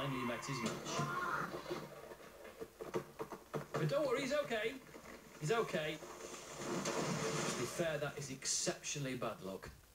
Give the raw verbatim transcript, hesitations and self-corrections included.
finally met his match. But don't worry, he's okay. He's okay. To be fair, that is exceptionally bad luck.